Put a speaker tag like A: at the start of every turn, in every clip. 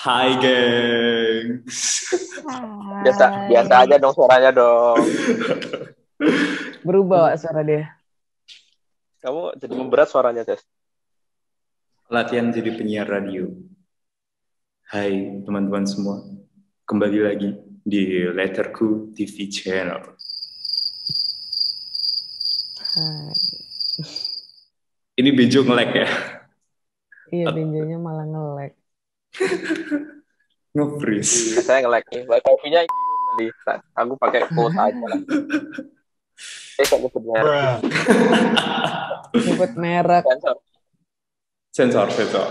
A: Hai gengs.
B: Biasa aja dong suaranya dong.
C: Berubah suara dia.
B: Kamu jadi memberat suaranya, Des.
A: Latihan jadi penyiar radio. Hai teman-teman semua. Kembali lagi di Letterku TV channel.
C: Hai.
A: Ini Bejo nge-lag ya?
C: Iya, Benjonya malah nge-lag.
A: Nge-freeze.
B: Iya, saya nge-lag nih. Wifi-nya tadi. Aku pakai kuota aja lah. Kok nyebut merek.
C: Nyebut merek.
B: Sensor.
A: Sensor.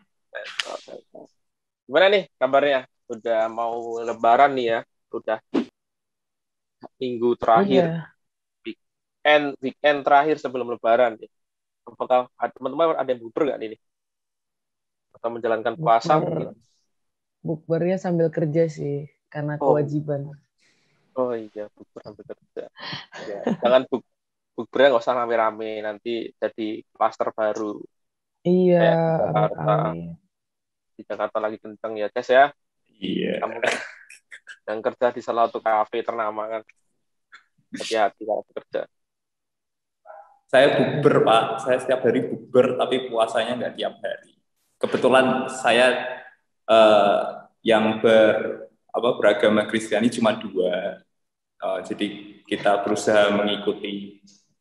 B: Gimana nih kabarnya? Udah mau lebaran nih ya. Udah minggu terakhir. Weekend terakhir sebelum lebaran nih. Apakah teman-teman ada yang bukber nggak nih? Atau menjalankan puasa mungkin?
C: Bukbernya sambil kerja sih. Karena kewajiban.
B: Oh iya, bukber sambil kerja. Ya, jangan bukbernya nggak usah rame-rame. Nanti jadi klaster baru.
C: Iya,
B: Amit-amit. Di Jakarta lagi kenceng ya, Ces ya.
A: Iya.
B: Kamu kan yang kerja di salah satu kafe ternama kan. Hati-hati kalau bekerja.
A: Saya bukber, Pak. Saya setiap hari bukber, tapi puasanya nggak tiap hari. Kebetulan saya yang beragama Kristiani cuma 2. Jadi kita berusaha mengikuti.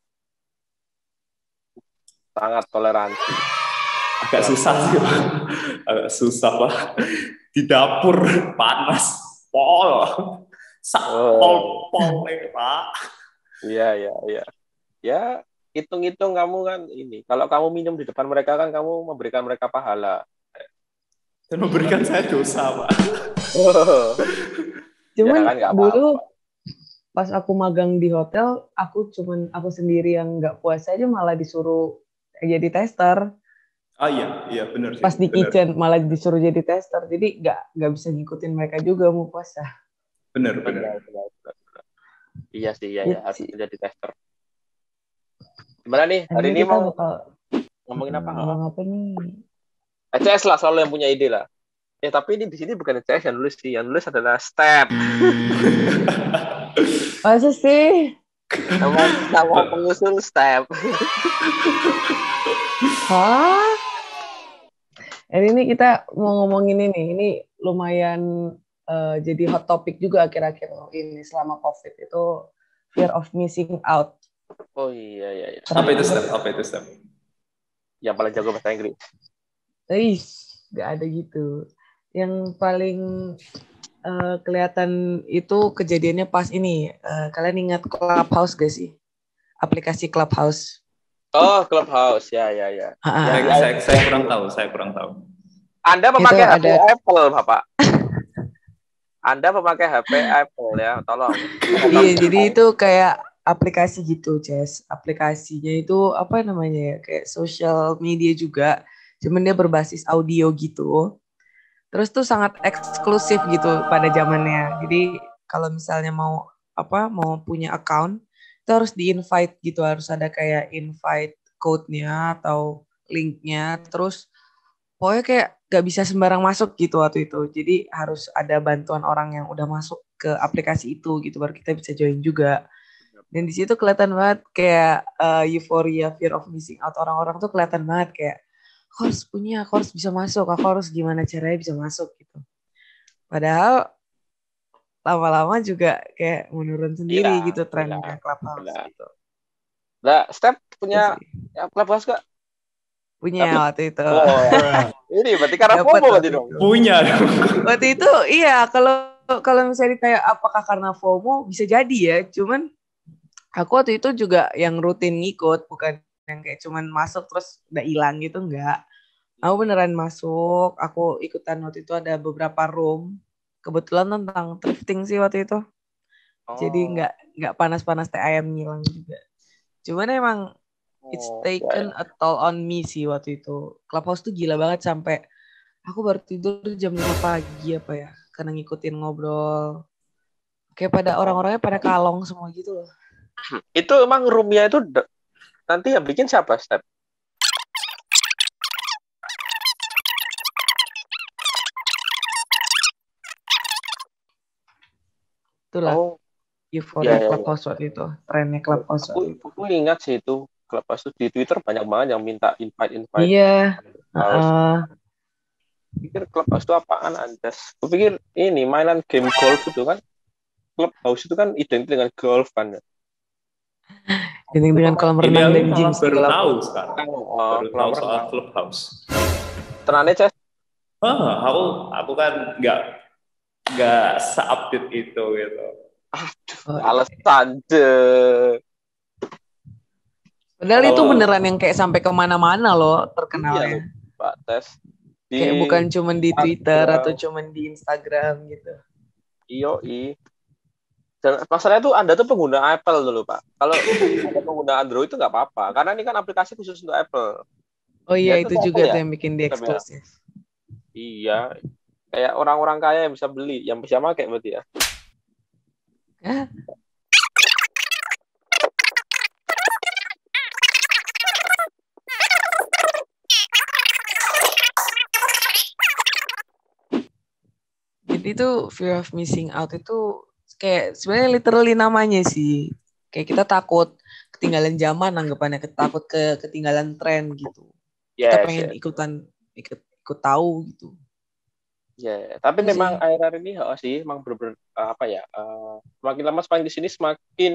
B: Sangat toleransi.
A: Agak susah sih, Pak. Agak susah, Pak. Di dapur panas, pol, pol, Pak.
B: Iya. Ya, hitung-hitung kamu kan ini. Kalau kamu minum di depan mereka kan kamu memberikan mereka pahala.
A: Dan memberikan saya dosa, Pak.
C: Cuman
B: ya kan,
C: dulu pas aku magang di hotel, aku sendiri yang nggak puasa aja malah disuruh jadi tester.
A: Ah iya benar sih.
C: Pas di kitchen malah disuruh jadi tester, jadi nggak bisa ngikutin mereka juga mau puasa.
A: Benar.
B: Iya sih, ya harus jadi tester. Gimana nih hari ini
C: kita
B: mau ngomongin apa?
C: Ngomong apa nih?
B: ECS lah selalu yang punya ide lah. Tapi ini di sini bukan ECS yang nulis sih, yang nulis adalah STEP.
C: Masa sih?
B: Nama pengusul STEP.
C: Hah? Ini kita mau ngomongin ini lumayan jadi hot topic juga akhir-akhir ini selama COVID itu fear of missing out.
B: Oh iya.
A: Apa itu STEP?
B: Yang paling jago bahasa Inggris.
C: Gak ada gitu. Yang paling kelihatan itu kejadiannya pas ini. Kalian ingat Clubhouse gak sih? Aplikasi Clubhouse.
B: Oh, Clubhouse. Ya.
A: Saya kurang tahu.
B: Anda memakai HP Apple, Bapak. Anda memakai HP Apple ya, tolong.
C: Iya, jadi itu kayak aplikasi gitu, Ces. Aplikasinya itu apa namanya ya? Kayak social media juga. Cuman dia berbasis audio gitu. Terus tuh sangat eksklusif gitu pada zamannya. Jadi kalau misalnya mau punya account, itu harus di-invite gitu, harus ada kayak invite code-nya atau link-nya. Terus pokoknya kayak gak bisa sembarang masuk gitu waktu itu. Jadi harus ada bantuan orang yang udah masuk ke aplikasi itu gitu, baru kita bisa join juga. Dan di situ kelihatan banget kayak euforia, fear of missing out orang-orang tuh kelihatan banget kayak aku harus bisa masuk, aku harus gimana caranya bisa masuk gitu. Padahal lama-lama juga kayak menurun sendiri gitu trennya Clubhouse gitu.
B: Nah, Step punya Clubhouse gak?
C: Punya waktu itu.
B: Ini berarti karena FOMO berarti dong.
A: Punya dong.
C: Waktu itu iya, kalau misalnya ditanya apakah karena FOMO bisa jadi ya. Cuman aku waktu itu juga yang rutin ngikut, bukan yang kayak cuman masuk terus udah hilang gitu, enggak. Aku beneran masuk, aku ikutan waktu itu ada beberapa room. Kebetulan tentang thrifting sih waktu itu. Jadi enggak panas-panas teh ayam ngilang juga. Cuman emang it's taken a toll on me sih waktu itu. Clubhouse tuh gila banget sampai aku baru tidur jam 5 pagi apa ya. Karena ngikutin ngobrol. Kayak pada orang-orangnya pada kalong semua gitu loh.
B: Itu emang roomnya itu nanti yang bikin siapa, Step?
C: Itulah
B: Oh,
C: euforia
B: ya, ya, ya.
C: Clubhouse waktu itu. Trennya Clubhouse waktu itu.
B: Aku ingat sih itu Clubhouse itu di Twitter banyak banget yang minta invite
C: Iya.
B: Clubhouse.
C: heeh.
B: Pikir Clubhouse itu apaan Anjas? Aku pikir ini mainan game golf itu kan. Clubhouse itu kan identik dengan golf kan.
C: Dengan
B: Itu
C: kolam
A: Ini
C: renang
A: aku
C: dan gym
A: malah
C: sih
A: baru
C: kalau aku.
A: tahu sekarang. Baru
B: kolam
A: tahu soal
B: renang.
A: Clubhouse.
B: Tenane Ces.
A: Aku kan nggak seupdate itu gitu.
B: Aduh,
C: Oh,
B: alasan deh.
C: padahal itu
A: Kalau
C: beneran yang kayak sampai kemana-mana loh
B: Iya loh,
C: terkenalnya.
B: Pak Tes. Di
C: Kayak bukan cuman di Twitter atau
B: Instagram,
C: cuman di Instagram gitu.
B: IOI. Dan masalahnya tuh Anda tuh pengguna Apple dulu, Pak. Kalau Anda pengguna Android itu nggak apa-apa. Karena ini kan aplikasi khusus untuk Apple.
C: Oh iya
B: Ya itu
C: itu juga
B: Apple
C: tuh
B: ya?
C: yang bikin dia
B: Tapi ya,
C: eksklusif.
B: iya. Kayak orang-orang kaya yang bisa beli. Yang bisa pakai berarti ya.
C: Hah? Jadi itu fear of missing out itu kayak sebenarnya literally namanya sih. Kayak kita takut ketinggalan zaman, anggapannya takut ketinggalan tren gitu. Kita
B: Yes,
C: pengen
B: yes.
C: ikut tahu gitu.
B: Ya, tapi
C: Itu sih.
B: memang akhir-akhir ini sih emang bener-bener apa ya? Semakin lama semakin di sini semakin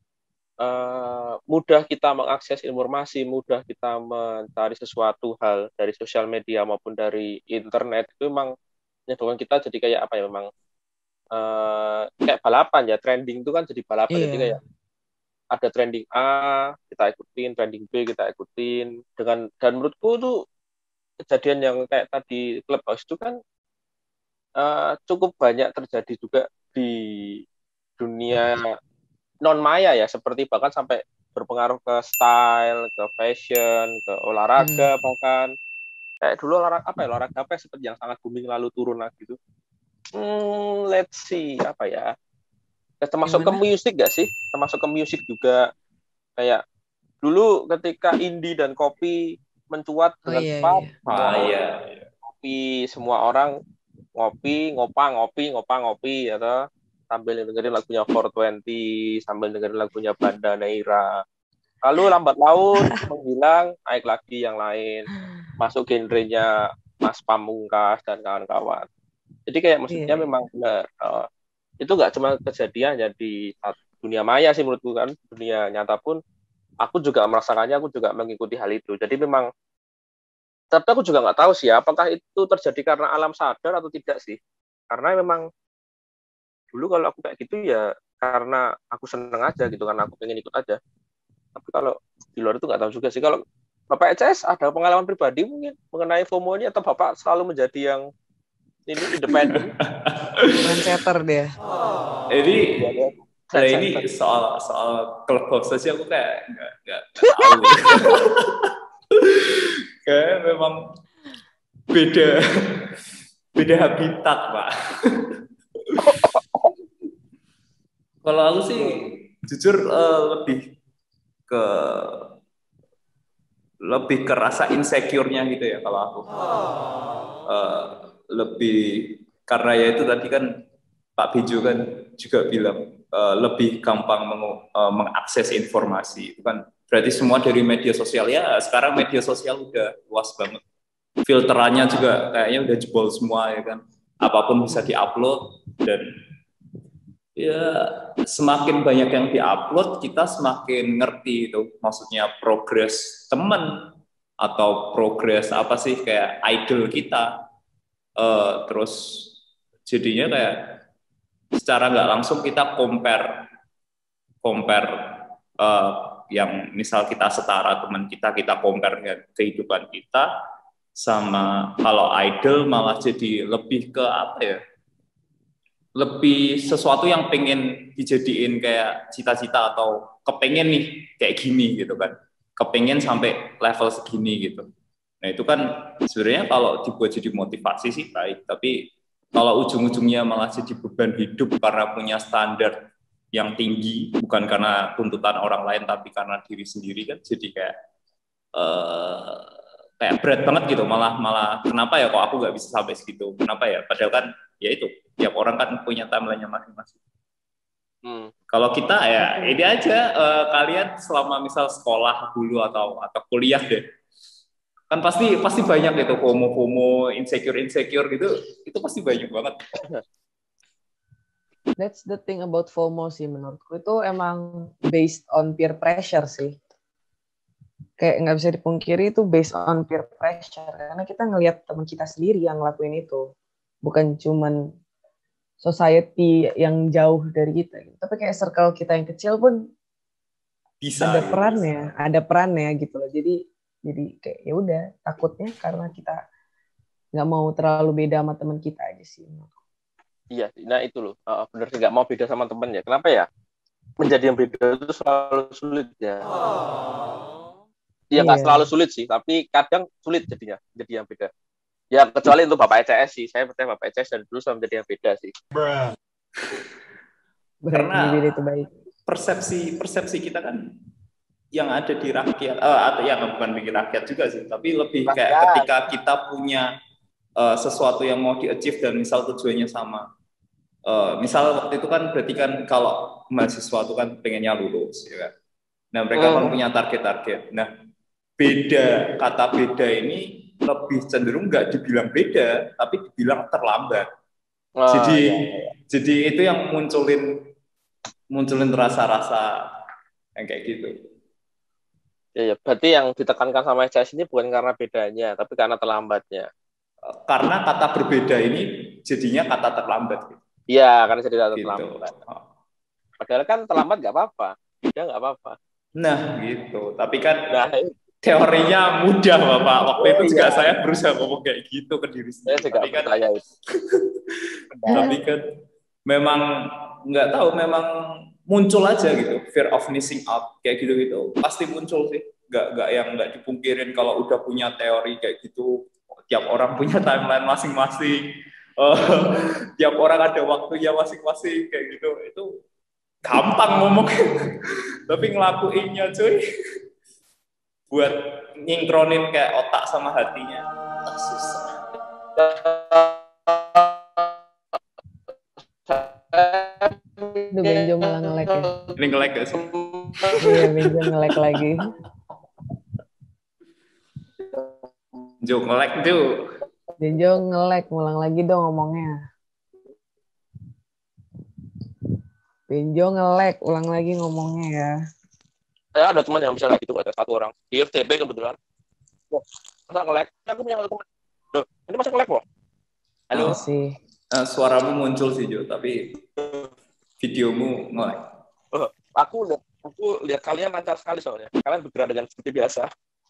B: mudah kita mengakses informasi, mudah kita mencari sesuatu hal dari sosial media maupun dari internet itu memang menyebabkan kita jadi kayak apa ya? Memang kayak balapan ya, trending itu kan jadi balapan. Jadi kayak
C: Iya.
B: ada trending A kita ikutin, trending B kita ikutin dan menurutku tuh kejadian yang kayak tadi Clubhouse itu kan cukup banyak terjadi juga di dunia non maya ya, seperti bahkan sampai berpengaruh ke style, ke fashion, ke olahraga bahkan kayak dulu olahraga apa ya, seperti yang sangat booming lalu turun lagi gitu. Let's see apa ya, termasuk ke
C: Gimana?
B: musik gak sih? Termasuk ke musik juga, kayak dulu ketika indie dan kopi mencuat
C: Oh
B: dengan
C: iya
B: cepat,
C: iya.
A: iya.
B: kopi semua orang ngopi, ngopi atau sambil dengerin lagunya 420, sambil dengerin lagunya Banda Neira. Lalu lambat laun menghilang, naik lagi yang lain, masuk genrenya Mas Pamungkas dan kawan-kawan. Jadi kayak maksudnya
C: Iya.
B: memang benar, itu nggak cuma kejadian ya di dunia maya sih menurutku kan, dunia nyata pun aku juga merasakannya, aku juga mengikuti hal itu. Jadi memang, tapi aku juga nggak tahu sih ya, apakah itu terjadi karena alam sadar atau tidak sih. Karena memang dulu kalau aku kayak gitu ya karena aku seneng aja gitu, karena aku pengen ikut aja. Tapi kalau di luar itu nggak tahu juga sih. Kalau Bapak ECS ada pengalaman pribadi mungkin mengenai FOMO ini, atau Bapak selalu menjadi yang ini independen?
C: Trendsetter dia.
A: Ini
B: Ya, ya.
A: lah
B: Trendsetter.
A: ini soal Clubhouse sih aku kayak nggak tahu. Kayak memang beda beda habitat, Pak. Kalau aku sih jujur ke lebih ke rasa insecure-nya gitu ya kalau aku. Lebih karena ya itu tadi kan Pak Bejo kan juga bilang lebih gampang mengakses informasi. Itu kan berarti semua dari media sosial ya. Sekarang media sosial udah luas banget. Filterannya juga kayaknya udah jebol semua ya kan. Apapun bisa diupload dan ya semakin banyak yang diupload kita semakin ngerti itu maksudnya progres temen atau progres apa sih kayak idol kita. Terus jadinya kayak secara nggak langsung kita compare yang misal kita setara teman kita compare dengan kehidupan kita sama kalau idol malah jadi lebih ke apa ya, lebih sesuatu yang pengen dijadiin kayak cita-cita atau kepengen nih kayak gini gitu kan, kepengen sampai level segini gitu. Nah itu kan sebenarnya kalau dibuat jadi motivasi sih baik, tapi kalau ujung-ujungnya malah jadi beban hidup karena punya standar yang tinggi, bukan karena tuntutan orang lain tapi karena diri sendiri kan jadi eh, kayak berat banget gitu, malah kenapa ya kok aku nggak bisa sampai segitu, kenapa ya, padahal kan ya itu tiap orang kan punya timeline-nya masing-masing. Kalau kita ya ini aja, kalian selama misal sekolah dulu atau kuliah deh, kan pasti banyak itu FOMO insecure gitu, itu pasti banyak banget.
C: That's the thing about FOMO sih menurutku, itu emang based on peer pressure sih. Kayak nggak bisa dipungkiri itu based on peer pressure, karena kita ngelihat teman kita sendiri yang ngelakuin itu, bukan cuman society yang jauh dari kita, tapi kayak circle kita yang kecil pun
A: Bisa
C: ada
A: gitu.
C: perannya gitu loh. Jadi kayak ya udah, takutnya karena kita nggak mau terlalu beda sama teman kita aja sih.
B: Iya, nah itu loh, bener sih, nggak mau beda sama temen ya. Kenapa ya? Menjadi yang beda itu selalu sulit ya. Iya, nggak selalu sulit sih, tapi kadang sulit jadinya, jadi yang beda. Ya kecuali untuk Bapak ECS sih, saya percaya Bapak ECS dari dulu sama menjadi yang beda sih.
A: Karena
C: beda itu baik.
A: Persepsi kita kan yang ada di rakyat, atau yang bukan bikin rakyat juga sih, tapi lebih kayak ketika kita punya sesuatu yang mau di-achieve dan misal tujuannya sama. Misal waktu itu kan berarti kan kalau mahasiswa itu kan pengennya lulus, ya kan? Nah mereka kan punya target-target. Nah kata beda ini lebih cenderung nggak dibilang beda, tapi dibilang terlambat. Jadi itu yang munculin rasa-rasa yang kayak gitu.
B: Ya, berarti yang ditekankan sama ECS ini bukan karena bedanya, tapi karena terlambatnya.
A: Karena kata berbeda ini jadinya kata terlambat.
B: Iya, karena jadi kata
A: gitu.
B: terlambat. Padahal kan terlambat nggak apa-apa, beda nggak apa-apa.
A: Nah, gitu. Tapi kan teorinya mudah, Bapak. Waktu itu juga saya berusaha ngomong kayak gitu ke diri sendiri.
B: Saya juga percaya itu.
A: Tapi kan memang nggak tahu, memang muncul aja gitu, fear of missing out kayak gitu pasti muncul sih. Nggak dipungkirin kalau udah punya teori kayak gitu. Tiap orang punya timeline masing-masing. Tiap orang ada waktunya masing-masing kayak gitu. Itu gampang ngomongnya, tapi ngelakuinnya cuy, buat nyinkronin kayak otak sama hatinya susah.
C: Duh, Benjo malah nge-lag ya.
A: Ini nge-lag gak sih?
C: Iya, Benjo nge-lag lagi.
A: Jo nge-lag Jo.
C: Benjo nge-lag, ngulang lagi dong ngomongnya. Benjo nge-lag, ulang lagi ngomongnya ya.
B: Saya ada teman yang bisa lagi itu, ada satu orang di FTB kebetulan. Wah, masa nge-lag? Aku punya teman. Loh, ini masa nge-lag loh? Halo?
C: Sih.
A: Suaramu muncul sih Jo, tapi videomu nge-lag.
B: Aku lihat kalian lancar sekali soalnya. Kalian bergerak dengan seperti biasa.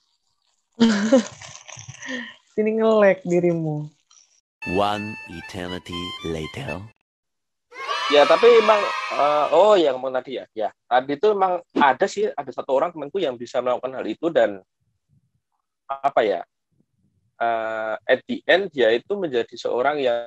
C: Sini nge-lag dirimu.
D: One eternity later.
B: Ya, tapi emang yang ngomong tadi ya. Ya, tadi itu emang ada satu orang temanku yang bisa melakukan hal itu, dan apa ya? At the end dia itu menjadi seorang yang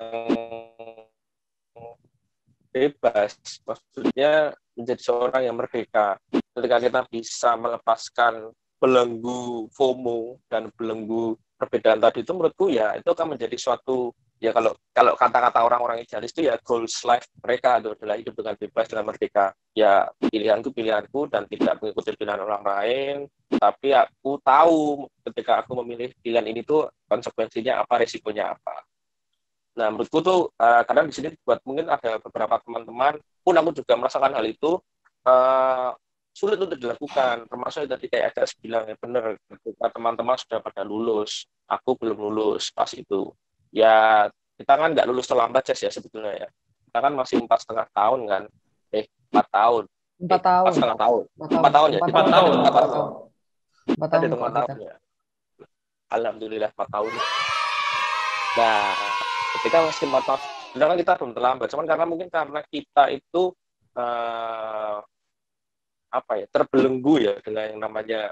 B: bebas. Maksudnya menjadi seorang yang merdeka. Ketika kita bisa melepaskan belenggu FOMO dan belenggu perbedaan tadi, itu menurutku ya itu akan menjadi suatu, ya kalau kata-kata orang-orang idealis itu ya goals life mereka adalah hidup dengan bebas, dengan merdeka. Ya pilihanku dan tidak mengikuti pilihan orang lain, tapi aku tahu ketika aku memilih pilihan ini tuh konsekuensinya apa, risikonya apa. Nah, menurutku tuh kadang di sini buat mungkin ada beberapa teman-teman pun aku juga merasakan hal itu sulit untuk dilakukan, termasuk tadi kayak ada bilang ya benar, ketika teman-teman sudah pada lulus, aku belum lulus pas itu. Ya kita kan nggak lulus terlambat ya sebetulnya ya. Kita kan masih 4,5 tahun kan, 4 tahun.
C: 4 tahun.
B: 4,5 tahun. 4 tahun ya.
A: 4 tahun.
B: 4 tahun. 4 tahun ya. Alhamdulillah 4 tahun. Nah, ketika masih 4 tahun, sedangkan kita belum terlambat. Cuman karena kita itu terbelenggu ya dengan yang namanya,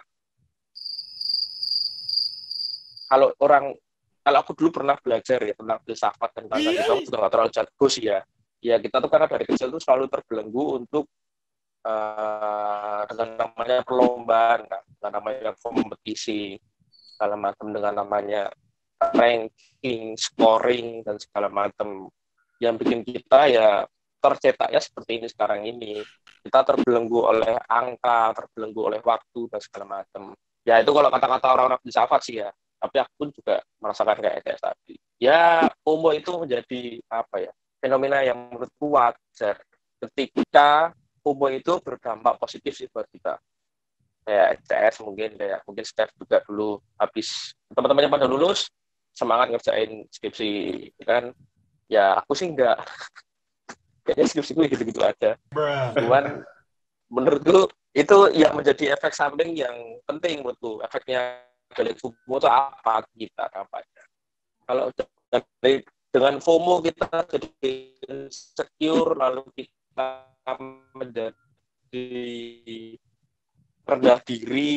B: kalau aku dulu pernah belajar ya tentang filsafat dan tentang itu, aku juga nggak terlalu jago sih ya. Ya kita tuh karena dari kecil tuh selalu terbelenggu untuk dengan namanya perlombaan, kan? Dengan namanya kompetisi, segala macam, dengan namanya ranking, scoring dan segala macam, yang bikin kita ya tercetaknya seperti ini sekarang ini. Kita terbelenggu oleh angka, terbelenggu oleh waktu dan segala macam. Ya itu kalau kata-kata orang-orang filsafat sih ya. Tapi aku pun juga merasakan kayak tadi. Ya FOMO itu menjadi apa ya, fenomena yang menurutku wajar ketika FOMO itu berdampak positif sih buat kita. Kayak CS mungkin Steph juga dulu habis teman-temannya pada lulus semangat ngerjain skripsi kan. Ya aku sih enggak, kayaknya skripsiku gitu-gitu aja. Cuman menurutku itu yang menjadi efek samping yang penting menurutku. Efeknya dari FOMO itu apa kita kampanye. Kalau dengan FOMO kita jadi insecure, lalu kita menjadi rendah diri,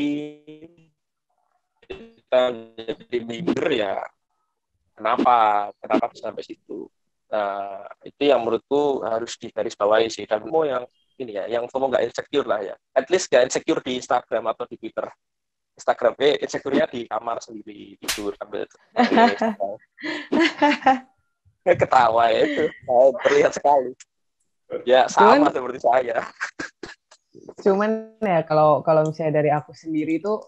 B: kita jadi minder ya. Kenapa bisa sampai situ? Nah, itu yang menurutku harus digarisbawahi sih. Dan FOMO yang ini ya, yang FOMO nggak insecure lah ya. At least nggak insecure di Instagram atau di Twitter. Instagram insecure-nya di kamar sendiri tidur sambil ketawa ya itu terlihat sekali. Ya sama seperti saya.
C: Cuman ya kalau misalnya dari aku sendiri itu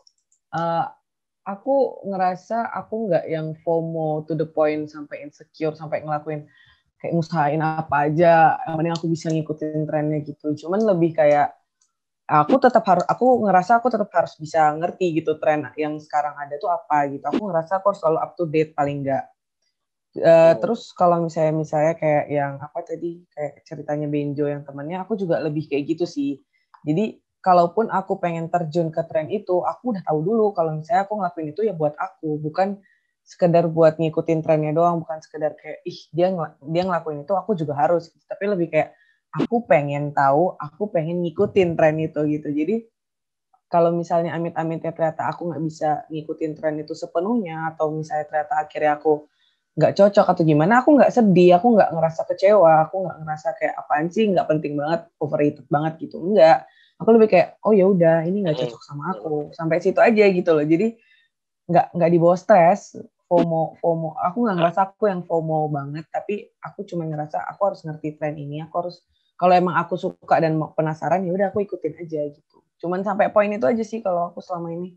C: aku ngerasa aku nggak yang FOMO to the point sampai insecure sampai ngelakuin kayak ngusahain apa aja yang penting aku bisa ngikutin trennya gitu. Cuman lebih kayak aku ngerasa aku tetap harus bisa ngerti gitu tren yang sekarang ada tuh apa gitu. Aku ngerasa aku harus selalu up to date paling nggak. Terus kalau misalnya kayak yang apa tadi kayak ceritanya Benjo yang temannya, aku juga lebih kayak gitu sih. Jadi kalaupun aku pengen terjun ke tren itu, aku udah tahu dulu kalau misalnya aku ngelakuin itu ya buat aku, bukan sekedar buat ngikutin trennya doang, bukan sekedar kayak dia ngelakuin itu aku juga harus gitu. Tapi lebih kayak aku pengen tahu, aku pengen ngikutin tren itu gitu. Jadi kalau misalnya amit-amitnya ternyata aku nggak bisa ngikutin tren itu sepenuhnya, atau misalnya ternyata akhirnya aku nggak cocok atau gimana, aku nggak sedih, aku nggak ngerasa kecewa, aku nggak ngerasa kayak apaan sih, nggak penting banget, overrated banget gitu, enggak. Aku lebih kayak oh ya udah ini nggak cocok sama aku, sampai situ aja gitu loh. Jadi nggak dibawa stres. FOMO aku nggak ngerasa aku yang FOMO banget, tapi aku cuma ngerasa aku harus ngerti tren ini, aku harus kalau emang aku suka dan penasaran ya udah aku ikutin aja gitu. Cuman sampai poin itu aja sih kalau aku selama ini.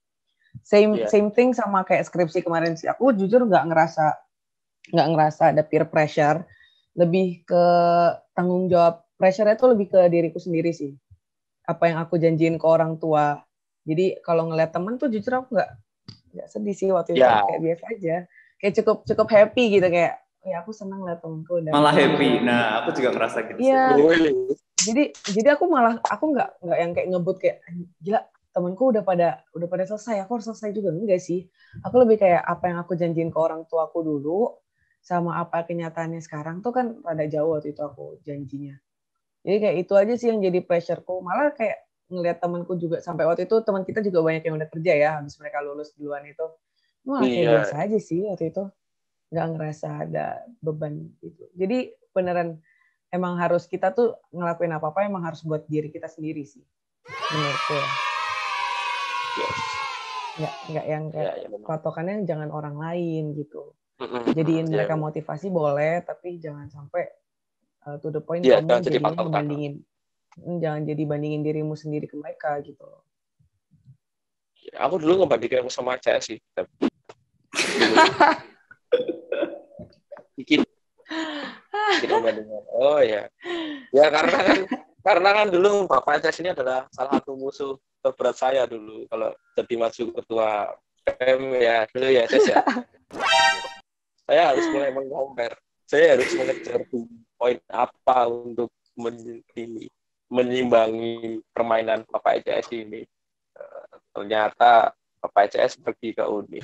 C: Same thing sama kayak skripsi kemarin sih. Aku jujur nggak ngerasa ada peer pressure, lebih ke tanggung jawab. Pressure-nya tuh lebih ke diriku sendiri sih. Apa yang aku janjiin ke orang tua. Jadi kalau ngeliat temen tuh jujur aku nggak sedih sih waktu itu, kayak biasa aja, kayak cukup happy gitu, kayak ya aku senang lihat temenku udah
A: malah happy. Nah aku juga ngerasa gitu.
C: Iya. Jadi aku nggak yang kayak ngebut kayak gila temenku udah pada selesai, aku harus selesai juga, enggak sih. Aku lebih kayak apa yang aku janjiin ke orang tua aku dulu sama apa kenyataannya sekarang tuh kan rada jauh waktu itu aku janjinya. Jadi kayak itu aja sih yang jadi pressureku. Malah kayak ngelihat temanku juga sampai waktu itu teman kita juga banyak yang udah kerja ya habis mereka lulus duluan itu. Malah kayak biasa aja sih waktu itu. Nggak ngerasa ada beban gitu. Jadi beneran emang harus kita tuh ngelakuin apa-apa emang harus buat diri kita sendiri sih. Menurutku ya. Nggak yang kayak patokannya jangan orang lain gitu. Jadiin mereka motivasi boleh, tapi jangan sampai to the point kamu jadinya jangan jadi bandingin dirimu sendiri ke mereka gitu.
B: Aku dulu ngebandingin sama CS sih. Dikit bandingan. Oh ya. Ya karena kan dulu Bapak CS ini adalah salah satu musuh terberat saya dulu kalau jadi maju ketua PM ya dulu ya CS ya. Saya harus mulai meng-compare. Saya harus mengejar poin apa untuk menyimbangi permainan Bapak ECS ini. Ternyata Bapak ECS pergi ke Uni.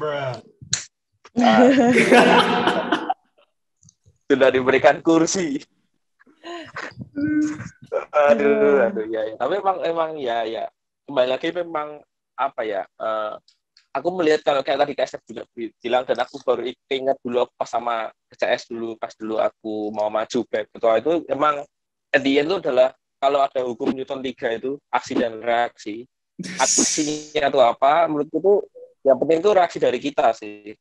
B: Sudah diberikan kursi. Aduh ya. Tapi emang ya. Kembali lagi memang apa ya? Aku melihat kalau kayak tadi KSF juga bilang, dan aku baru ingat dulu pas sama CS dulu, pas dulu aku mau maju ketua itu, emang at the end itu adalah kalau ada hukum Newton 3 itu aksi dan reaksi. Aksinya itu apa? Menurutku itu yang penting itu reaksi dari kita sih.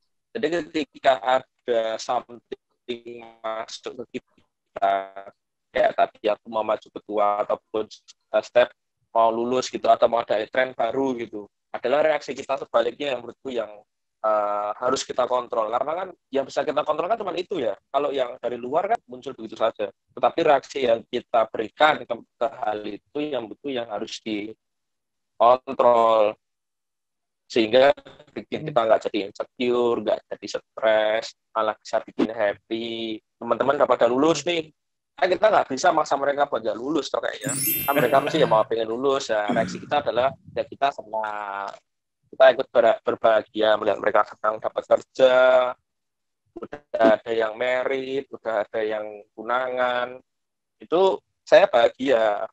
B: Jadi ketika ada something masuk ke kita, kayak tadi aku mau maju ketua ataupun step mau lulus gitu atau mau ada tren baru gitu, adalah reaksi kita sebaliknya yang menurutku yang harus kita kontrol, karena kan yang bisa kita kontrol kan cuma itu ya. Kalau yang dari luar kan muncul begitu saja, tetapi reaksi yang kita berikan ke hal itu yang betul yang harus dikontrol, sehingga bikin kita nggak jadi insecure, nggak jadi stres, malah bisa bikin happy. Teman-teman udah pada lulus nih, kita nggak bisa maksa mereka buat nggak lulus toh kayaknya. Kan mereka mesti ya mau pengen lulus, ya reaksi kita adalah ya kita senang, kita ikut berbahagia melihat mereka sedang dapat kerja, udah ada yang merit, udah ada yang tunangan, itu saya bahagia.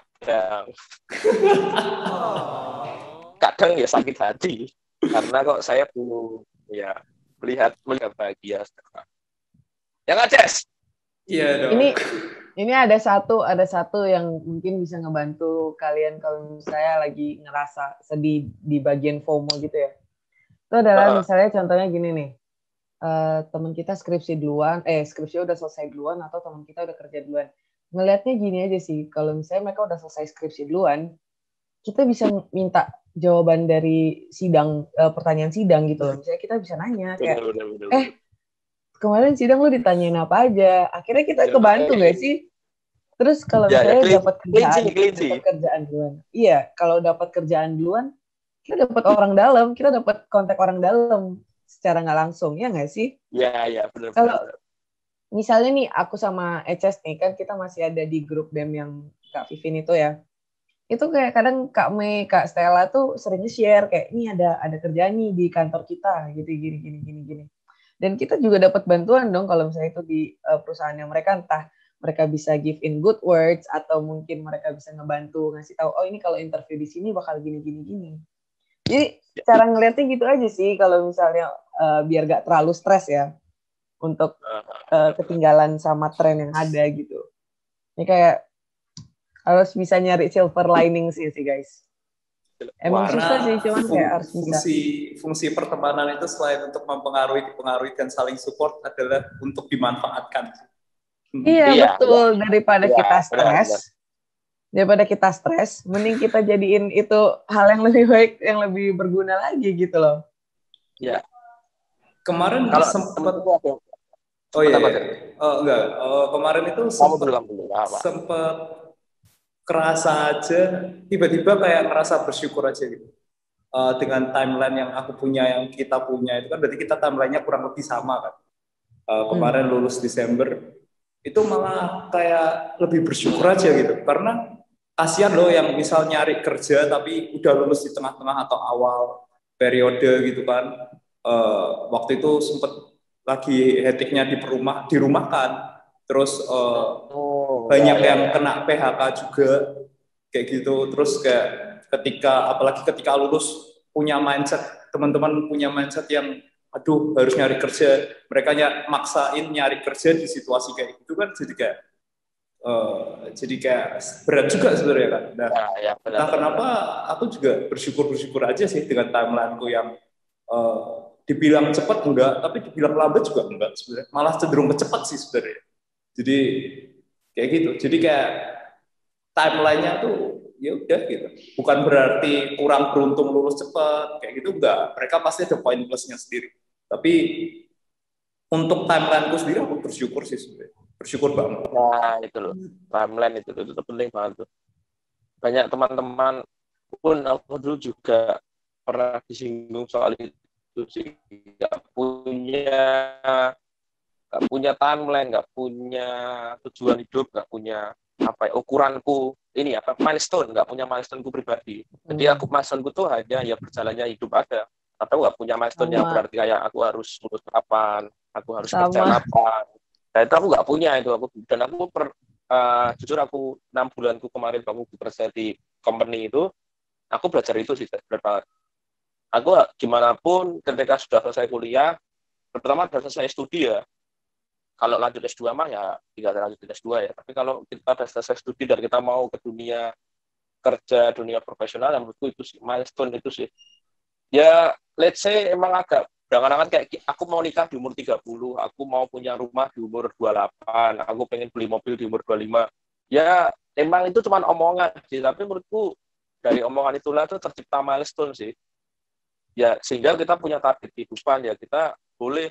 B: Kadang ya sakit hati karena kok saya belum ya melihat bahagia. Ya nggak, Jess?
A: Iya dong.
C: Ini ada satu yang mungkin bisa ngebantu kalian kalau saya lagi ngerasa sedih di bagian FOMO gitu ya. Itu adalah misalnya contohnya gini nih, teman kita skripsi udah selesai duluan atau teman kita udah kerja duluan. Ngelihatnya gini aja sih, kalau misalnya mereka udah selesai skripsi duluan, kita bisa minta jawaban dari pertanyaan sidang gitu loh. Misalnya kita bisa nanya kayak, kemarin sidang lu ditanyain apa aja? Akhirnya kita kebantu nggak sih? Terus kalau misalnya dapat kerjaan duluan, iya, kalau dapat kerjaan duluan, kita dapat orang dalam, kita dapat kontak orang dalam secara nggak langsung, ya nggak sih?
B: Iya, benar.
C: Kalau misalnya nih aku sama Eces nih, kan kita masih ada di grup BEM yang Kak Vivin itu ya. Itu kayak kadang Kak Mei, Kak Stella tuh sering share kayak ini ada kerjaan nih di kantor kita gitu gini. Dan kita juga dapat bantuan dong kalau misalnya itu di perusahaannya mereka, entah mereka bisa give in good words atau mungkin mereka bisa ngebantu ngasih tahu, oh ini kalau interview di sini bakal gini. Jadi cara ngeliatnya gitu aja sih kalau misalnya biar gak terlalu stres ya untuk ketinggalan sama tren yang ada gitu. Ini kayak harus bisa nyari silver lining sih guys. Emang susah sih, cuman kayak harus bisa.
A: Fungsi pertemanan itu selain untuk mempengaruhi dan saling support adalah untuk dimanfaatkan.
C: Iya, betul. Daripada kita stres, mending kita jadiin itu hal yang lebih baik, yang lebih berguna lagi gitu loh.
B: Iya.
A: Kemarin sempat kemarin itu sempat kerasa aja, tiba-tiba kayak ngerasa bersyukur aja gitu. Dengan timeline yang aku punya, yang kita punya, itu kan berarti kita timeline-nya kurang lebih sama kan. Kemarin lulus Desember, itu malah kayak lebih bersyukur aja gitu. Karena kasihan loh yang misal nyari kerja tapi udah lulus di tengah-tengah atau awal periode gitu kan. Waktu itu sempet lagi hektiknya dirumahkan. Terus banyak yang kena PHK juga kayak gitu. Terus kayak apalagi ketika lulus punya mindset, teman-teman punya mindset yang aduh harus nyari kerja, mereka maksain nyari kerja di situasi kayak gitu kan, jadi kayak berat juga sebenarnya kan. Nah, kenapa aku juga bersyukur aja sih dengan timeline-ku yang dibilang cepat enggak, tapi dibilang lambat juga enggak sebenarnya, malah cenderung cepat sih sebenarnya. Jadi kayak gitu. Jadi kayak timeline-nya tuh ya udah gitu. Bukan berarti kurang beruntung lulus cepat kayak gitu, enggak. Mereka pasti ada poin plusnya sendiri. Tapi untuk timeline-ku sendiri aku bersyukur sih sebenarnya. Bersyukur banget.
B: Nah, itu loh. Timeline itu penting banget tuh. Banyak teman-teman pun aku dulu juga pernah disinggung soal itu sih. Gak punya timeline, gak punya tujuan hidup, gak punya ukuranku ini milestone, nggak punya milestoneku pribadi. Jadi milestoneku tuh hanya ya berjalannya hidup ada, atau nggak punya milestone yang berarti kayak aku harus lulus kapan, aku harus kerja kapan. Nah itu aku nggak punya itu dan aku jujur aku 6 bulanku kemarin aku bekerja di company itu, aku belajar itu sih benar banget. Aku gimana pun ketika sudah selesai kuliah, pertama sudah selesai studi ya. Kalau lanjut S2 mah ya tinggal lanjut S2 ya. Tapi kalau kita sudah selesai studi dan kita mau ke dunia kerja, dunia profesional, yang menurutku itu sih milestone itu sih. Ya let's say emang agak Berangan-angan kayak aku mau nikah di umur 30, aku mau punya rumah di umur 28, aku pengen beli mobil di umur 25. Ya, emang itu cuma omongan sih, tapi menurutku dari omongan itulah tuh tercipta milestone sih. Ya, sehingga kita punya target kehidupan, ya kita boleh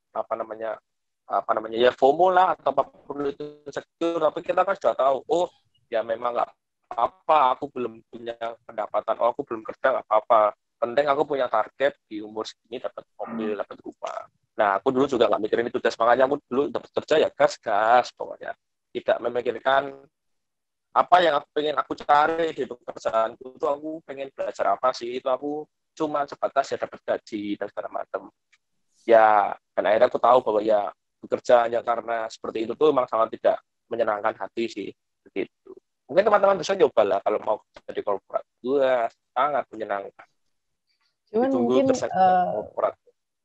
B: apa namanya ya FOMO lah atau apapun itu insecure, tapi kita kan sudah tahu, oh ya memang nggak apa, aku belum punya pendapatan, oh aku belum kerja nggak apa-apa, penting aku punya target di umur segini dapat mobil, dapat rumah. Nah, aku dulu juga nggak mikirin itu, makanya aku dulu dapat kerja ya gas pokoknya, tidak memikirkan apa yang aku pengen aku cari di pekerjaan itu. Aku pengen belajar apa sih, itu aku cuma sebatas ya dapat gaji dan segala macam ya. Dan akhirnya aku tahu bahwa ya bekerja hanya karena seperti itu tuh memang sangat tidak menyenangkan hati sih, begitu. Mungkin teman-teman bisa coba lah kalau mau jadi korporat, sangat menyenangkan.
C: Cuman
B: Ditunggu
C: mungkin
B: korporat.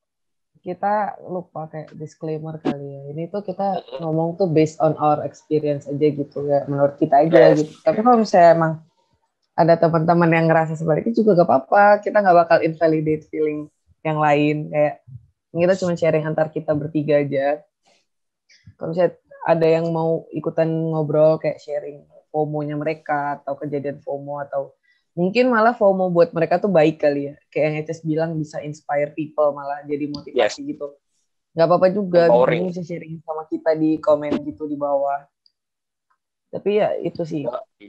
C: kita lupa kayak disclaimer kali ya. Ini tuh kita ngomong tuh based on our experience aja gitu ya, menurut kita aja gitu. Tapi kalau misalnya emang ada teman-teman yang ngerasa sebaliknya juga gak apa-apa. Kita gak bakal invalidate feeling yang lain. Kayak kita cuma sharing antar kita bertiga aja. Kalau misalnya ada yang mau ikutan ngobrol kayak sharing FOMO-nya mereka atau kejadian FOMO atau mungkin malah FOMO buat mereka tuh baik kali ya. Kayak yang Eces bilang bisa inspire people, malah jadi motivasi gitu. Gak apa-apa juga, bisa sharing sama kita di komen gitu di bawah. Tapi ya itu sih.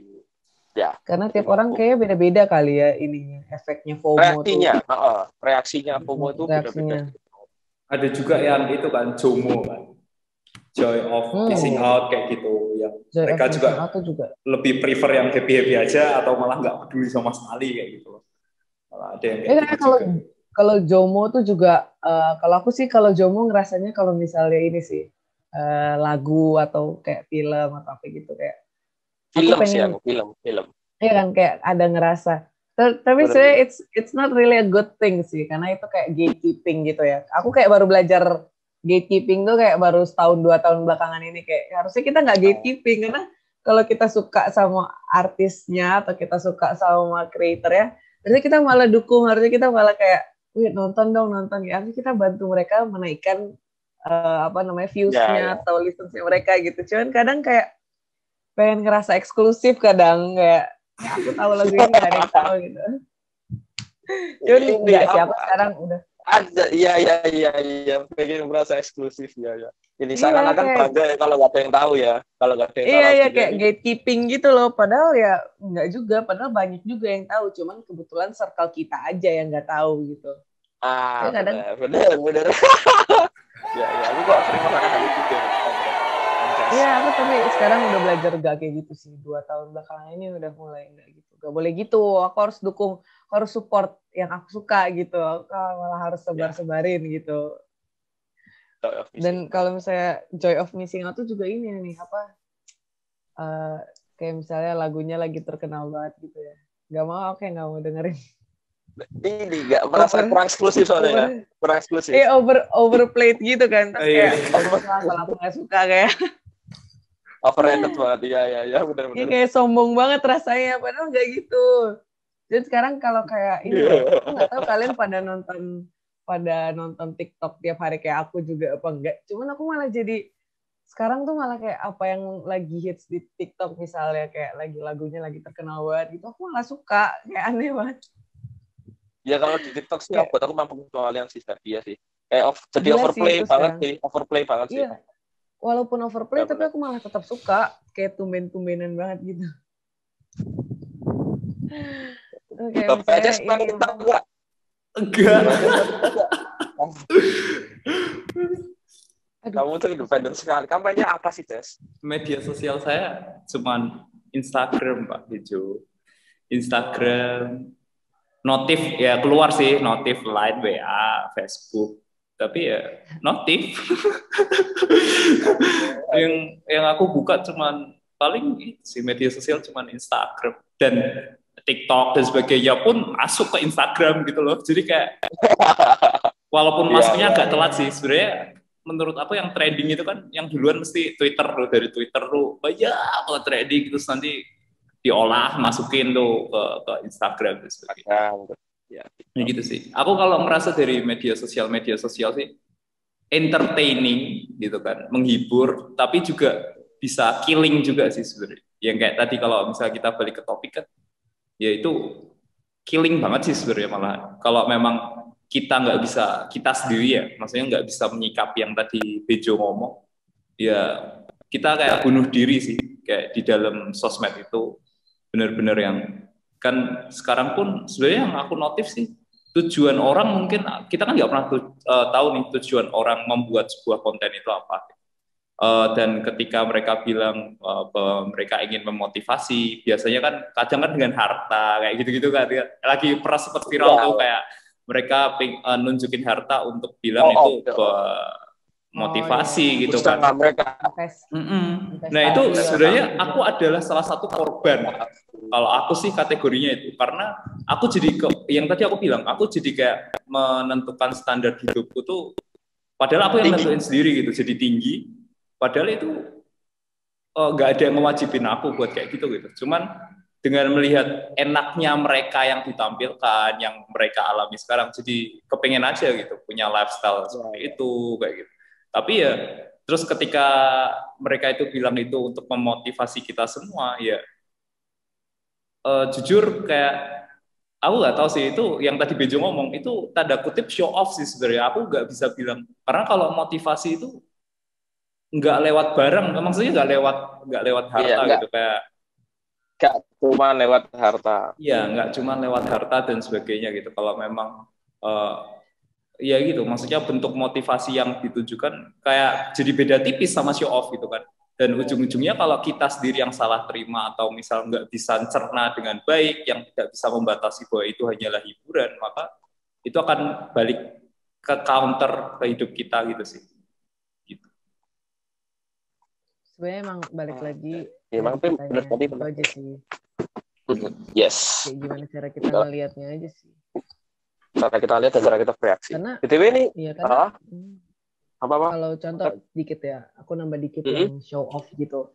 B: Ya.
C: Karena tiap orang kayaknya beda-beda kali ya ininya, efeknya FOMO
B: reaksinya FOMO itu beda-beda.
A: Ada juga yang itu kan JOMO kan, joy of missing out kayak gitu, yang joy mereka juga lebih prefer yang happy aja atau malah nggak peduli sama sekali kayak gitu. Malah ada yang kayak gitu juga.
C: Kalau JOMO tuh juga kalau aku sih kalau JOMO ngerasanya kalau misalnya ini sih lagu atau kayak film atau apa gitu kayak
B: film.
C: Iya kan kayak ada ngerasa. Tapi sebenarnya it's not really a good thing sih, karena itu kayak gatekeeping gitu ya. Aku kayak baru belajar gatekeeping tuh kayak baru setahun 2 tahun belakangan ini, kayak harusnya kita nggak gatekeeping, karena kalau kita suka sama artisnya atau kita suka sama creator ya, harusnya kita malah dukung, harusnya kita malah kayak, wih nonton ya, harusnya kita bantu mereka menaikkan views-nya atau listens-nya mereka gitu. Cuman kadang kayak pengen ngerasa eksklusif kadang, kayak aku tahu lagu ini gak ada yang tahu gitu. Cuman enggak sih, aku sekarang udah
B: ada, iya pengen merasa eksklusif ya. Ini seakan-akan bangga ya kalau gak ada yang tahu ya, kalau gak ada yang tahu.
C: Iya kayak gatekeeping gitu loh, padahal ya enggak juga, padahal banyak juga yang tahu, cuman kebetulan circle kita aja yang nggak tahu gitu.
B: Ya, benar. ya aku kok sering merasakan hal itu juga.
C: Iya, aku tapi sekarang udah belajar gak kayak gitu sih. 2 tahun belakangan ini udah mulai gak gitu. Gak boleh gitu, aku harus dukung, harus support yang aku suka gitu. Aku malah harus sebar-sebarin gitu. Dan kalau misalnya Joy of Missing Out tuh juga ini nih, kayak misalnya lagunya lagi terkenal banget gitu ya. Gak mau, gak mau dengerin.
B: Ini gak merasa kurang eksklusif soalnya ya. Kurang eksklusif.
C: Iya, overplayed gitu kan. Terus kayak, kalau aku gak suka kayak
B: overrated banget, ya benar-benar.
C: Ini kayak sombong banget rasanya, padahal nggak gitu. Dan sekarang kalau kayak ini, aku nggak tahu kalian pada nonton TikTok tiap hari kayak aku juga apa enggak. Cuman aku malah jadi sekarang tuh malah kayak apa yang lagi hits di TikTok misalnya kayak lagunya lagi terkenal banget gitu, aku malah suka, kayak aneh banget.
B: Ya kalau di TikTok sih buat aku mampu kalian sih dia sih. Kayak jadi overplay banget sih.
C: Iya. Walaupun overplay, tapi aku malah tetap suka. Kayak tumben-tumbenan banget gitu.
B: Bapak aja senang tentang enggak?
A: Enggak.
B: Kamu tuh independen sekali. Kampanye apa sih, Des?
A: Media sosial saya cuman Instagram, Pak Bejo. Instagram. Notif, ya keluar sih. Notif, Line, WA, Facebook. Tapi ya notif. yang aku buka cuman paling si media sosial cuman Instagram dan TikTok dan sebagainya pun masuk ke Instagram gitu loh. Jadi kayak walaupun masuknya agak telat sih sebenarnya. Menurut aku yang trending itu kan yang duluan mesti Twitter loh, dari Twitter tuh banyak kalau trending terus nanti diolah masukin tuh ke Instagram dan sebagainya.
B: Ya,
A: Ya gitu sih. Aku kalau merasa dari media sosial sih entertaining gitu kan, menghibur, tapi juga bisa killing juga sih sebenarnya. Yang kayak tadi kalau misalnya kita balik ke topik kan, ya itu killing banget sih sebenarnya malah. Kalau memang kita nggak bisa, kita sendiri ya, maksudnya nggak bisa menyikapi yang tadi Bejo ngomong, ya kita kayak bunuh diri sih, kayak di dalam sosmed itu benar-benar yang kan sekarang pun sebenarnya yang aku notif sih tujuan orang mungkin kita kan nggak pernah tahu nih tujuan orang membuat sebuah konten itu apa. Dan ketika mereka bilang bahwa mereka ingin memotivasi, biasanya kan kadang kan dengan harta kayak gitu-gitu kan. Lagi pernah sempat viral tuh kayak mereka nunjukin harta untuk bilang itu motivasi gitu kan. Nah itu sebenarnya aku adalah salah satu korban. Kalau aku sih kategorinya itu karena aku jadi yang tadi aku bilang aku jadi kayak menentukan standar hidupku tuh padahal aku yang nentuin sendiri gitu jadi tinggi padahal itu nggak ada yang mewajibin aku buat kayak gitu. Cuman dengan melihat enaknya mereka yang ditampilkan yang mereka alami sekarang jadi kepengen aja gitu punya lifestyle seperti itu kayak gitu. Tapi ya terus ketika mereka itu bilang itu untuk memotivasi kita semua ya jujur kayak aku nggak tahu sih itu yang tadi Bejo ngomong itu tanda kutip show off sih sebenarnya aku nggak bisa bilang karena kalau motivasi itu nggak lewat barang maksudnya nggak lewat harta gitu kayak
B: nggak cuma lewat harta
A: iya nggak cuma lewat harta dan sebagainya gitu kalau memang ya gitu maksudnya bentuk motivasi yang ditujukan kayak jadi beda tipis sama show off gitu kan dan ujung-ujungnya kalau kita sendiri yang salah terima atau misal nggak bisa cerna dengan baik yang tidak bisa membatasi bahwa itu hanyalah hiburan maka itu akan balik ke counter ke hidup kita gitu sih gitu.
C: Sebenarnya emang balik lagi
B: emang tadi
C: itu aja sih
B: yes
C: kayak gimana cara kita ngelihatnya aja sih
B: cara kita lihat dan cara kita bereaksi.
C: Karena
B: BTW ini
C: iya, karena,
B: apa?
C: Kalau contoh dikit ya, aku nambah dikit yang show off gitu.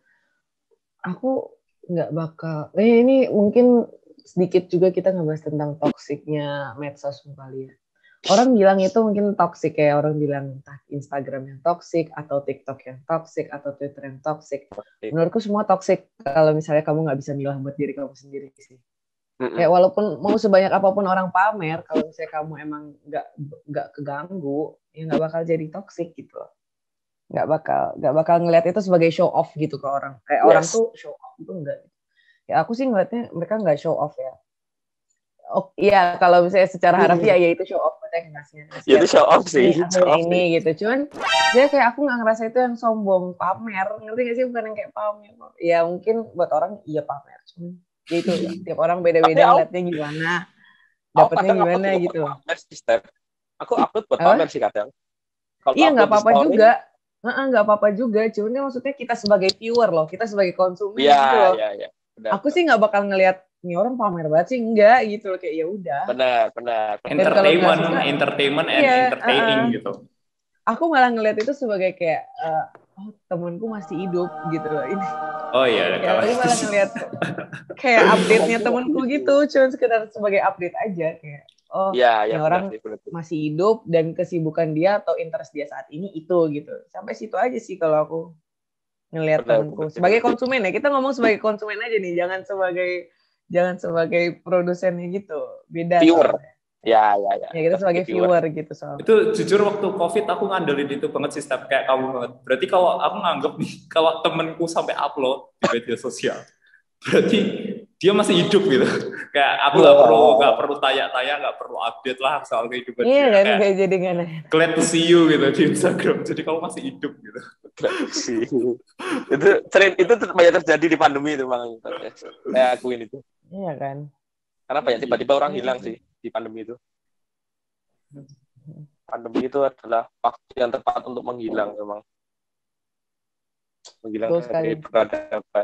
C: Aku nggak bakal. Ini mungkin sedikit juga kita ngebahas tentang toksiknya medsos kali ya. Orang bilang itu mungkin toksik kayak orang bilang entah Instagram yang toksik atau TikTok yang toksik atau Twitter yang toksik. Menurutku semua toksik kalau misalnya kamu nggak bisa milah buat diri kamu sendiri sih. Kayak walaupun mau sebanyak apapun orang pamer, kalau misalnya kamu emang nggak keganggu, ya nggak bakal jadi toksik gitu. Nggak bakal ngelihat itu sebagai show off gitu ke orang. Kayak orang tuh show off itu enggak. Ya aku sih ngeliatnya mereka nggak show off ya. Oh iya kalau misalnya secara harfiah ya itu show off mereka ngasihnya.
B: Ya itu show off sih.
C: Ini gitu. Cuman dia kayak aku nggak ngerasa itu yang sombong pamer. Ngerti nggak sih bukan yang kayak pamer. Ya mungkin buat orang iya pamer. Cuman ya itu tiap orang beda-beda ngeliatnya gimana dapatnya gimana gitu
B: aku upload buat pamer sih kadang
C: iya nggak apa-apa juga nggak apa-apa juga cuman maksudnya kita sebagai viewer loh kita sebagai konsumen gitu loh aku sih nggak bakal ngeliat ini orang pamer banget sih enggak gitu loh kayak ya udah
B: benar
A: entertainment and entertaining gitu
C: aku malah ngeliat itu sebagai kayak oh temanku masih hidup gitu loh ini
A: oh iya
C: ya, aku malah ngeliat kayak update-nya temenku gitu cuma sekedar sebagai update aja kayak oh ini orang masih hidup dan kesibukan dia atau interest dia saat ini itu gitu sampai situ aja sih kalau aku ngelihat temenku sebagai konsumen ya kita ngomong sebagai konsumen aja nih jangan sebagai produsennya gitu beda
B: viewer ya
C: kita sebagai viewer gitu soalnya
A: itu jujur waktu COVID aku ngandelin itu banget sistem kayak kamu banget berarti kalau aku nganggep nih kalau temenku sampai upload di media sosial berarti dia masih hidup gitu kayak aku nggak perlu tanya-tanya nggak perlu update lah soal kehidupan
C: dia
A: kan
C: kayak jadi nggak
A: glad to see you gitu di Instagram jadi kamu masih hidup gitu
B: itu banyak terjadi di pandemi itu bang saya akuin itu
C: iya kan
B: karena banyak tiba-tiba orang hilang sih di pandemi itu. Pandemi itu adalah waktu yang tepat untuk menghilang memang. Menghilang dari peradaban.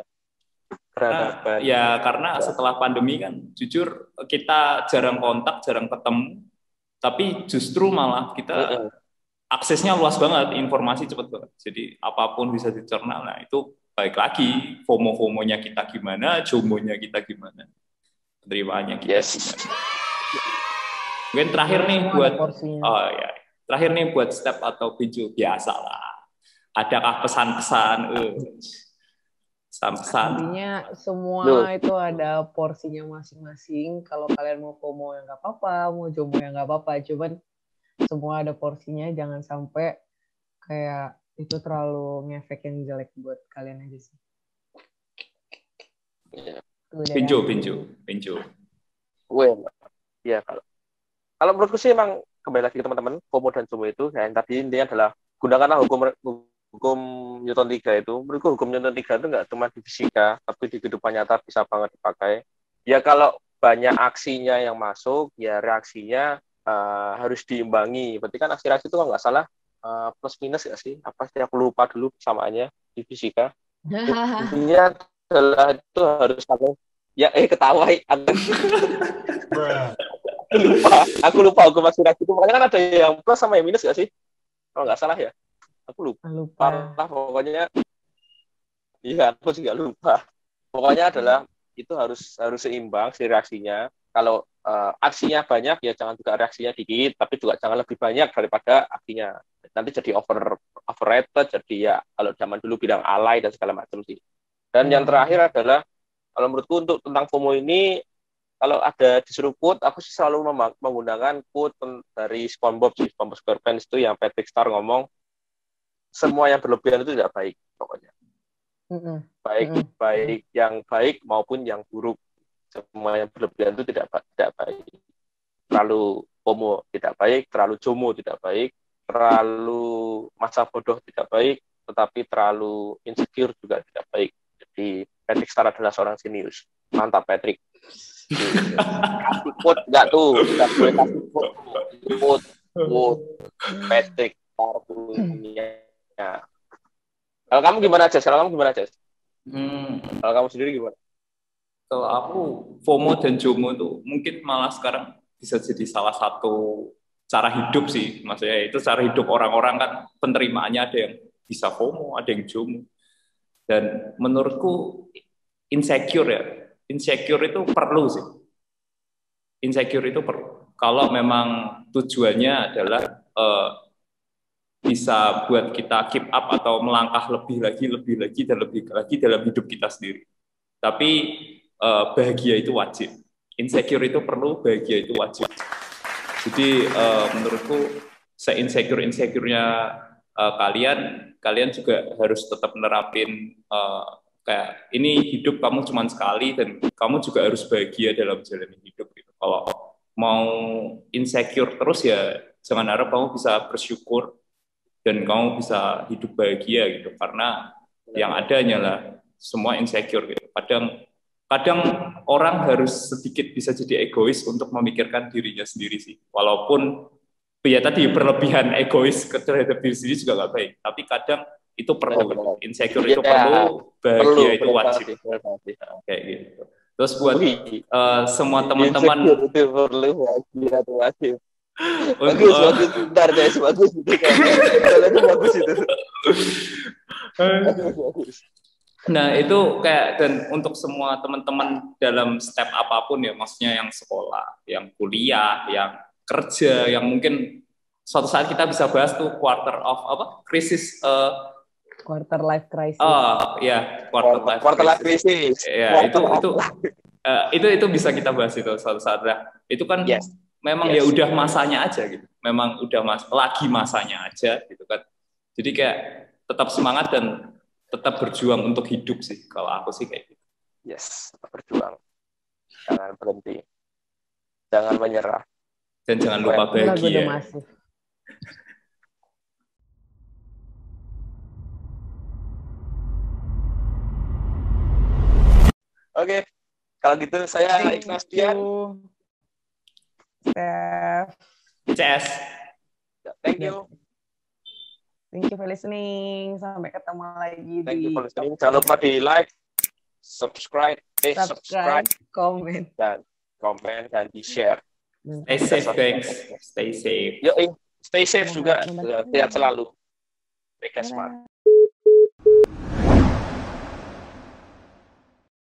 A: Ya karena setelah pandemi kan jujur kita jarang kontak, jarang ketemu. Tapi justru malah kita aksesnya luas banget, informasi cepat banget. Jadi apapun bisa dicerna. Nah itu baik lagi FOMO-FOMO-nya kita gimana, JOMO-nya kita gimana. Penerimaannya kita gimana. Mungkin terakhir nih buat
C: porsinya.
A: oh ya, terakhir nih buat Step atau Pinju biasalah. Adakah pesan-pesan? Pesan-pesan.
C: Intinya semua itu ada porsinya masing-masing. Kalau kalian mau FOMO ya nggak apa-apa, mau JOMO ya nggak apa-apa. Cuman semua ada porsinya, jangan sampai kayak itu terlalu ngefek yang jelek buat kalian aja sih.
A: Pinju.
B: Ya kalau menurutku sih emang kembali lagi ke teman-teman, FOMO dan JOMO itu yang tadi intinya adalah gunakanlah hukum Newton 3 itu. Menurutku hukum Newton 3 itu nggak cuma di fisika, tapi di kehidupan nyata bisa banget dipakai. Ya kalau banyak aksinya yang masuk, ya reaksinya harus diimbangi. Berarti kan aksi-reaksi itu kalau nggak salah plus minus nggak sih? Apa sih, aku lupa dulu samaannya di fisika. Intinya adalah itu harus saling. Ya ketawa. Aku lupa hukum aksi-reaksi itu. Makanya kan ada yang plus sama yang minus nggak sih? Kalau nggak salah ya. Aku lupa. Pokoknya iya, aku juga lupa. Pokoknya adalah itu harus seimbang si reaksinya. Kalau aksinya banyak ya jangan juga reaksinya dikit, tapi juga jangan lebih banyak daripada aksinya. Nanti jadi overrated, jadi ya kalau zaman dulu bilang alay dan segala macam sih. Dan yang terakhir adalah kalau menurutku untuk tentang FOMO ini, kalau ada disuruh quote, aku sih selalu menggunakan quote dari SpongeBob SquarePants itu yang Patrick Star ngomong, semua yang berlebihan itu tidak baik pokoknya. Baik yang baik maupun yang buruk, semua yang berlebihan itu tidak baik. Terlalu FOMO tidak baik, terlalu JOMO tidak baik, terlalu masa bodoh tidak baik, tetapi terlalu insecure juga tidak baik. Jadi Patrick Star adalah seorang jenius. Mantap Patrick. Kasih quote nggak tuh? Nggak boleh kasih quote Patrick Star punya. Kalau kamu gimana, Jess? Kalau kamu sendiri gimana?
A: Kalau aku FOMO dan JOMO itu mungkin malah sekarang bisa jadi salah satu cara hidup sih. Maksudnya itu cara hidup orang-orang kan penerimaannya ada yang bisa FOMO, ada yang JOMO. Dan menurutku insecure itu perlu sih. Insecure itu perlu. Kalau memang tujuannya adalah bisa buat kita keep up atau melangkah lebih lagi dalam hidup kita sendiri. Tapi bahagia itu wajib. Insecure itu perlu, bahagia itu wajib. Jadi menurutku se-insecure-nya kalian juga harus tetap menerapin kayak ini hidup kamu cuma sekali dan kamu juga harus bahagia dalam menjalani hidup gitu. Kalau mau insecure terus ya jangan harap kamu bisa bersyukur dan kamu bisa hidup bahagia gitu, karena yang ada hanyalah semua insecure gitu. Kadang orang harus sedikit bisa jadi egois untuk memikirkan dirinya sendiri sih, walaupun ya tadi berlebihan egois terhadap diri sendiri juga nggak baik, tapi kadang itu perlu gitu. Insecure itu perlu, bahagia itu wajib kayak gitu. Terus buat semua teman-teman
B: itu perlu, bahagia itu wajib. Bagus. Bentar, guys, bagus itu kan. Bagus itu. Bagus.
A: Nah, itu kayak, dan untuk semua teman-teman dalam step apapun ya, maksudnya yang sekolah, yang kuliah, yang kerja, yang mungkin suatu saat kita bisa bahas tuh quarter life crisis. Oh, ya, quarter life crisis. Ya, itu bisa kita bahas itu suatu saat lah. Itu kan memang ya udah masanya aja gitu. Memang udah lagi masanya aja gitu kan. Jadi kayak tetap semangat dan tetap berjuang untuk hidup sih, kalau aku sih kayak gitu.
B: Yes, tetap berjuang. Jangan berhenti. Jangan menyerah.
A: Dan jangan lupa bahagia.
B: Oke, kalau gitu saya Ignastian.
A: CS.
B: Thank you.
C: Thank you for listening. Sampai ketemu lagi.
B: Thank you for listening. Jangan lupa di like, subscribe,
C: komen,
B: dan di share.
A: Stay safe, guys. Stay safe.
B: Stay safe juga. Sehat selalu. Stay smart.